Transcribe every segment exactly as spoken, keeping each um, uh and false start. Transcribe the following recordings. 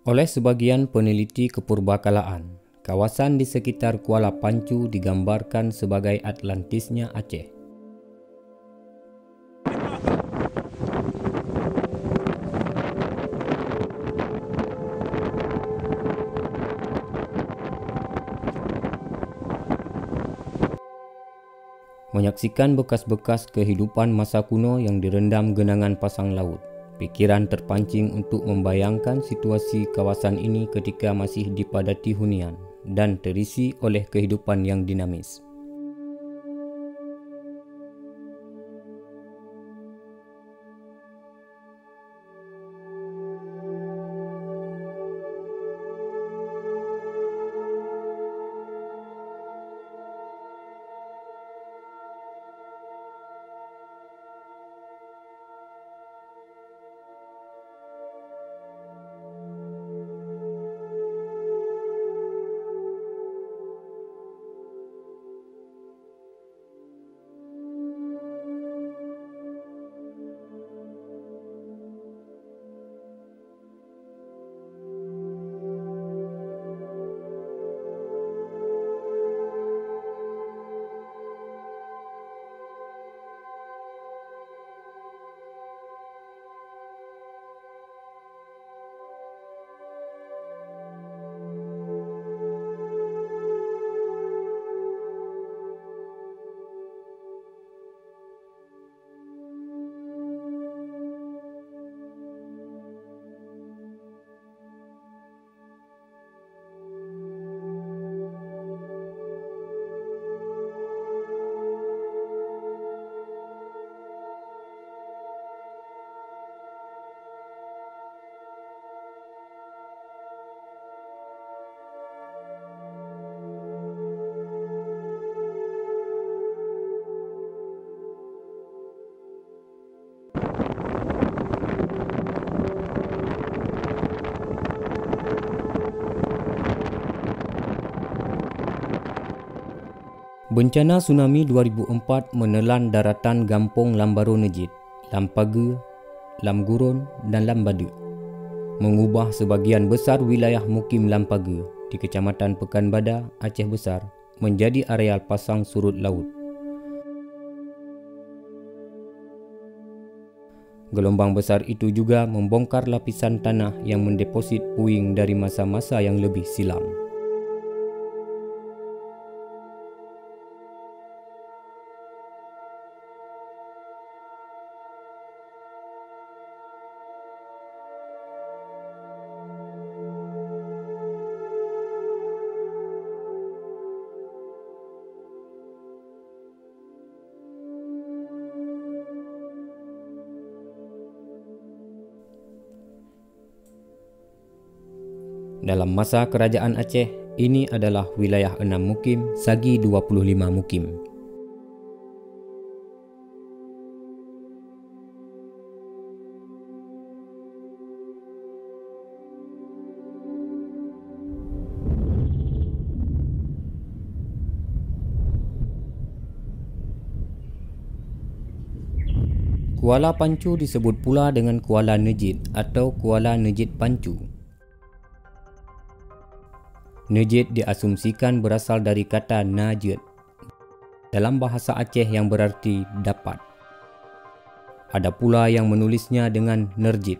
Oleh sebagian peneliti kepurbakalaan, kawasan di sekitar Kuala Pancu digambarkan sebagai Atlantisnya Aceh. Menyaksikan bekas-bekas kehidupan masa kuno yang direndam genangan pasang laut, pikiran terpancing untuk membayangkan situasi kawasan ini ketika masih dipadati hunian dan terisi oleh kehidupan yang dinamis. Bencana tsunami dua ribu empat menelan daratan Gampong Lambaro Nejit, Lampaga, Lam Gurun dan Lam Bada, mengubah sebagian besar wilayah mukim Lampaga di Kecamatan Pekanbadak, Aceh Besar menjadi areal pasang surut laut. Gelombang besar itu juga membongkar lapisan tanah yang mendeposit puing dari masa-masa yang lebih silam. Dalam masa kerajaan Aceh, ini adalah wilayah enam mukim sagi dua puluh lima mukim. Kuala Pancu disebut pula dengan Kuala Nejit atau Kuala Nejit Pancu. Nejit diasumsikan berasal dari kata Najat dalam bahasa Aceh yang berarti dapat. Ada pula yang menulisnya dengan Nerjit.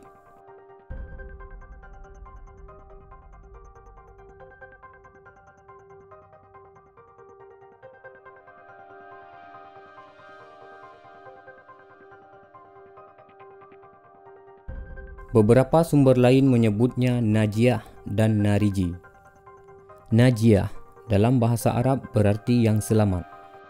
Beberapa sumber lain menyebutnya Najiah dan Nariji. Najiah dalam bahasa Arab berarti yang selamat.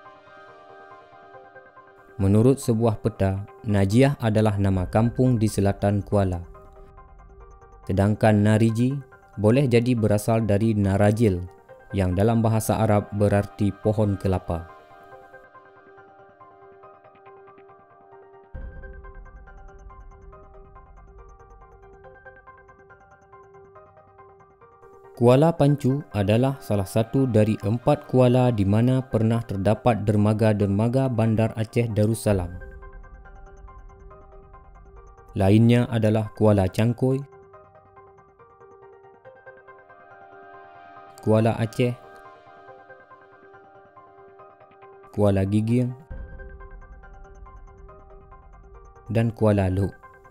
Menurut sebuah peta, Najiah adalah nama kampung di selatan Kuala. Sedangkan Nariji boleh jadi berasal dari Narajil yang dalam bahasa Arab berarti pohon kelapa. Kuala Pancu adalah salah satu dari empat kuala di mana pernah terdapat dermaga-dermaga Bandar Aceh Darussalam. Lainnya adalah Kuala Cangkoi, Kuala Aceh, Kuala Giging, dan Kuala Luhuk.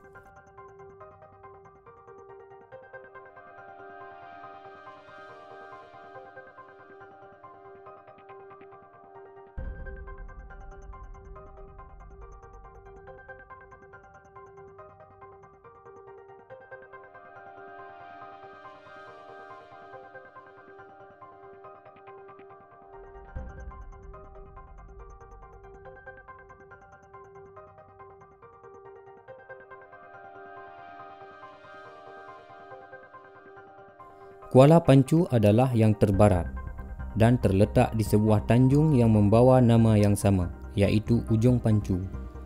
Kuala Pancu adalah yang terbarat dan terletak di sebuah tanjung yang membawa nama yang sama, iaitu Ujung Pancu.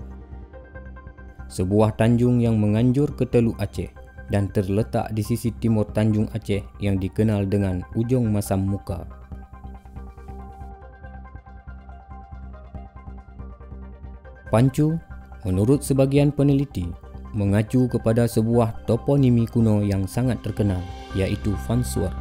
Sebuah tanjung yang menganjur ke Teluk Aceh dan terletak di sisi timur Tanjung Aceh yang dikenal dengan Ujung Masam Muka. Pancu, menurut sebagian peneliti, mengacu kepada sebuah toponimi kuno yang sangat terkenal, iaitu Fansuar.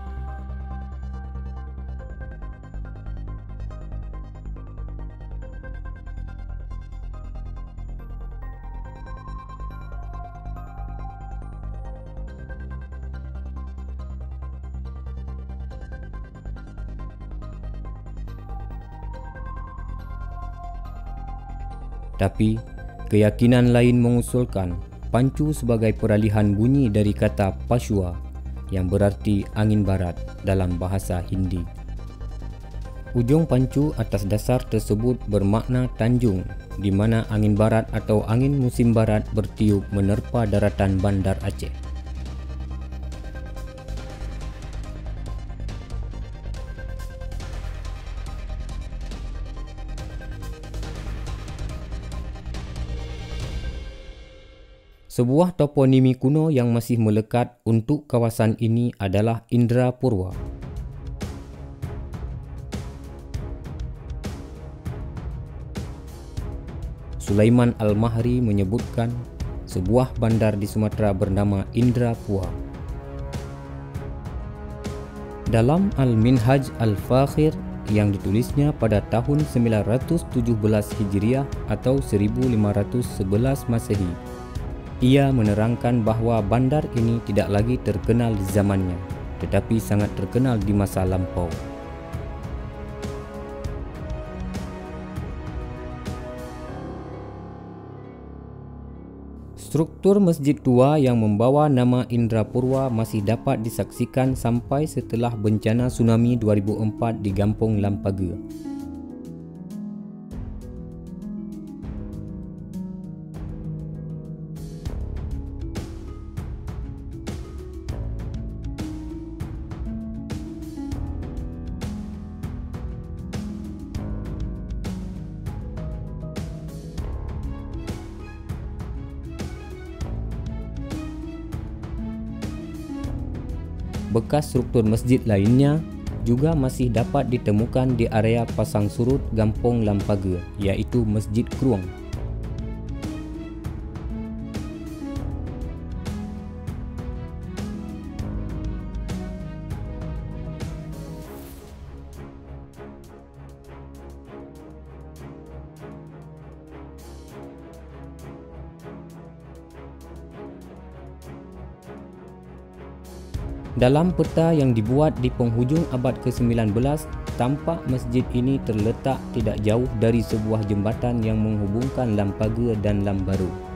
Tapi, keyakinan lain mengusulkan Pancu sebagai peralihan bunyi dari kata Pashua yang berarti angin barat dalam bahasa Hindi. Ujung Pancu atas dasar tersebut bermakna tanjung di mana angin barat atau angin musim barat bertiup menerpa daratan Bandar Aceh. Sebuah toponimi kuno yang masih melekat untuk kawasan ini adalah Indrapurwa. Sulaiman Al-Mahri menyebutkan sebuah bandar di Sumatera bernama Indrapurwa. Dalam Al-Minhaj Al-Fakhir yang ditulisnya pada tahun sembilan ratus tujuh belas Hijriah atau seribu lima ratus sebelas Masehi, ia menerangkan bahawa bandar ini tidak lagi terkenal di zamannya, tetapi sangat terkenal di masa lampau. Struktur masjid tua yang membawa nama Indrapurwa masih dapat disaksikan sampai setelah bencana tsunami dua ribu empat di Kampung Lampaga. Bekas struktur masjid lainnya juga masih dapat ditemukan di area Pasang Surut, Kampung Lampaga, iaitu Masjid Kruang. Dalam peta yang dibuat di penghujung abad ke sembilan belas, tampak masjid ini terletak tidak jauh dari sebuah jembatan yang menghubungkan Lampaga dan Lambaru.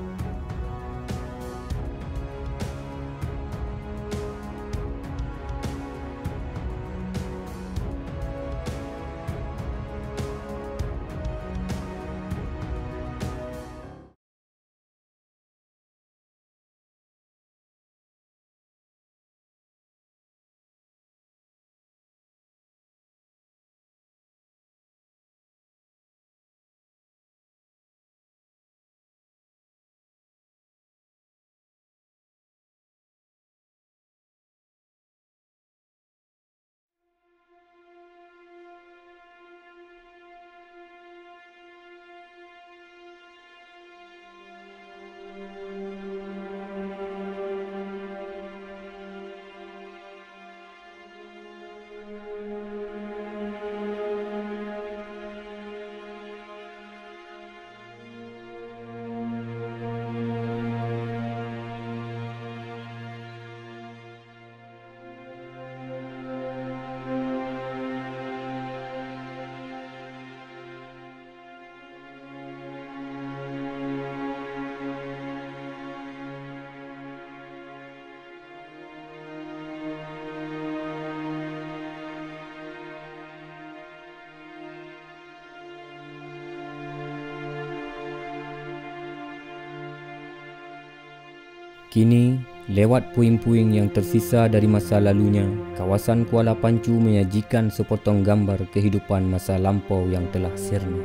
Kini, lewat puing-puing yang tersisa dari masa lalunya, kawasan Kuala Pancu menyajikan sepotong gambar kehidupan masa lampau yang telah sirna.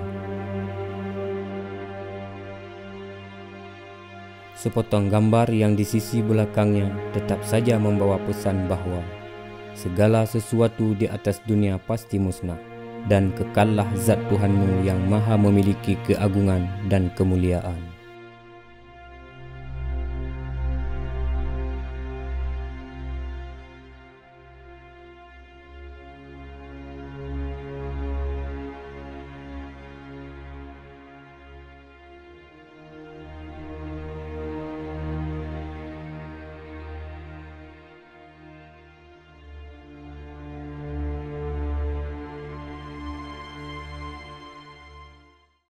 Sepotong gambar yang di sisi belakangnya tetap saja membawa pesan bahawa segala sesuatu di atas dunia pasti musnah, dan kekallah zat Tuhanmu yang maha memiliki keagungan dan kemuliaan.